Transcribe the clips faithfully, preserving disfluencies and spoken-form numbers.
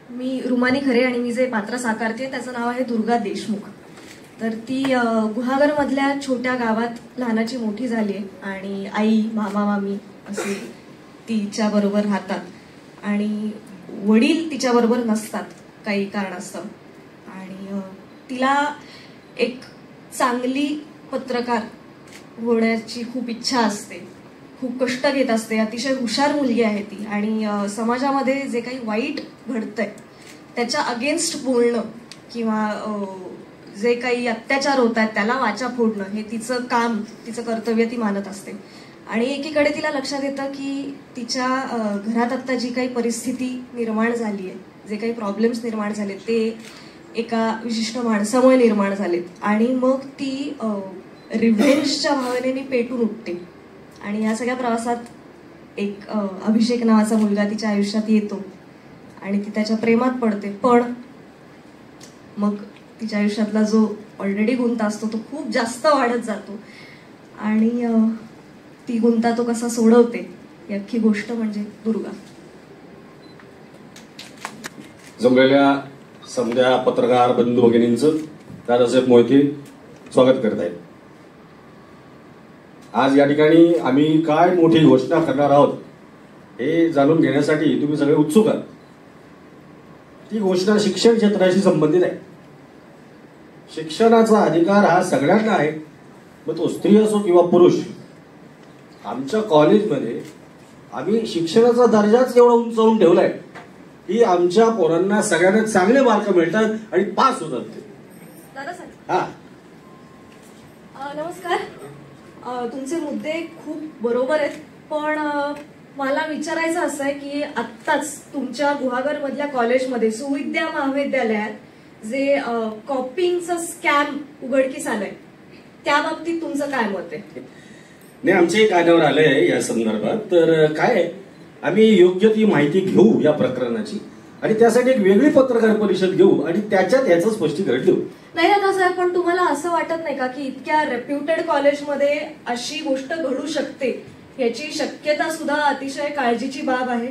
मी रुमानी खरे आणि मी जे पात्र साकारते त्याचं नाव आहे दुर्गा देशमुख. तर ती गुहागरमधल्या छोट्या गावात लहानाची मोठी झाली आहे आणि आई मामा मामी असे तिच्या बरोबर राहतात आणि वडील तिच्या बरोबर नसतात काही कारणास्तव. आणि तिला एक चांगली पत्रकार होण्याची खूप इच्छा असते, खूप कष्ट घेत असते, अतिशय हुशार मुलगी आहे ती. आणि समाजामध्ये जे काही वाईट घडतंय त्याच्या अगेन्स्ट बोलणं किंवा जे काही अत्याचार होत आहेत त्याला वाचा फोडणं हे तिचं काम, तिचं कर्तव्य ती मानत असते. आणि एकीकडे तिला लक्षात येतं की तिच्या घरात आता जी काही परिस्थिती निर्माण झाली आहे, जे काही प्रॉब्लेम्स निर्माण झाले ते एका विशिष्ट माणसामुळे निर्माण झालेत. आणि मग ती रिव्हेंजच्या भावनेने पेटून उठते. आणि या सगळ्या प्रवासात एक अभिषेक नावाचा मुलगा तिच्या आयुष्यात येतो आणि ती त्याच्या प्रेमात पडते. पण मग तिच्या आयुष्यातला जो ऑलरेडी गुंता असतो तो खूप जास्त वाढत जातो आणि ती गुंता तो कसा सोडवते ही अख्खी गोष्ट म्हणजे दुर्गा. जमलेल्या समध्या पत्रकार बंधू भगिनींचं दादासाहेब मोहिते स्वागत करत आहेत. आज या ठिकाणी आम्ही काय मोठी घोषणा करणार आहोत हे जाणून घेण्यासाठी तुम्ही सगळे उत्सुक आहात. ती घोषणा शिक्षण क्षेत्राशी संबंधित आहे. शिक्षणाचा अधिकार हा सगळ्यांना आहे, मग तो स्त्री असो किंवा पुरुष. आमच्या कॉलेजमध्ये आम्ही शिक्षणाचा दर्जाच एवढा उंचावून ठेवलाय की आमच्या पोरांना सगळ्यांना चांगले मार्क मिळतात आणि पास होतात ते. दादासाहेब हा नमस्कार. तुमचे मुद्दे खूप बरोबर आहेत, पण मला विचारायचं असं आहे की आत्ताच तुमच्या गुहागर मधल्या कॉलेजमध्ये सुविद्या महाविद्यालयात जे कॉपिंगचं स्कॅम उघडकीस आलंय त्या बाबतीत तुमचं काय मत आहे? नाही, आमच्याही कानावर आलंय या संदर्भात. तर काय आम्ही योग्य ती माहिती घेऊ या प्रकरणाची आणि त्यासाठी एक वेगळी पत्रकार परिषद घेऊ आणि त्याच्यात याचं स्पष्टीकरण देऊ. नाही दादासाहेब, पण तुम्हाला असं वाटत नाही का की इतक्या रेप्युटेड कॉलेजमध्ये अशी गोष्ट घडू शकते याची शक्यता सुद्धा अतिशय काळजीची बाब आहे?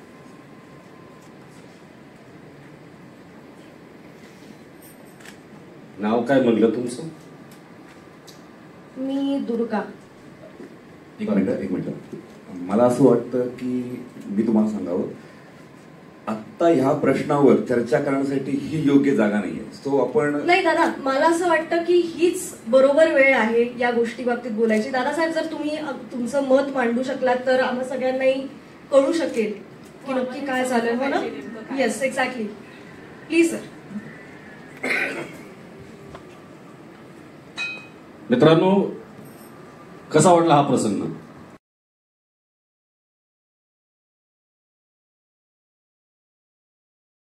नाव काय म्हणलं तुमचं? मी दुर्गा. एक मिनिट एक मिनिट मला असं वाटतं की मी तुम्हाला सांगावं, आत्ता ह्या प्रश्नावर चर्चा करण्यासाठी ही योग्य जागा नाहीये. सो आपण नाही दादा, मला असं वाटतं की हीच बरोबर वेळ आहे या गोष्टी बाबतीत बोलायची. दादासाहेब, जर तुम्ही तुमचं मत मांडू शकलात तर आम्हा सगळ्यांनाही कळू शकेल की नक्की काय झालं. हो ना? Yes, exactly. Please sir. मित्रांनो, कसा वाटला हा प्रसंग?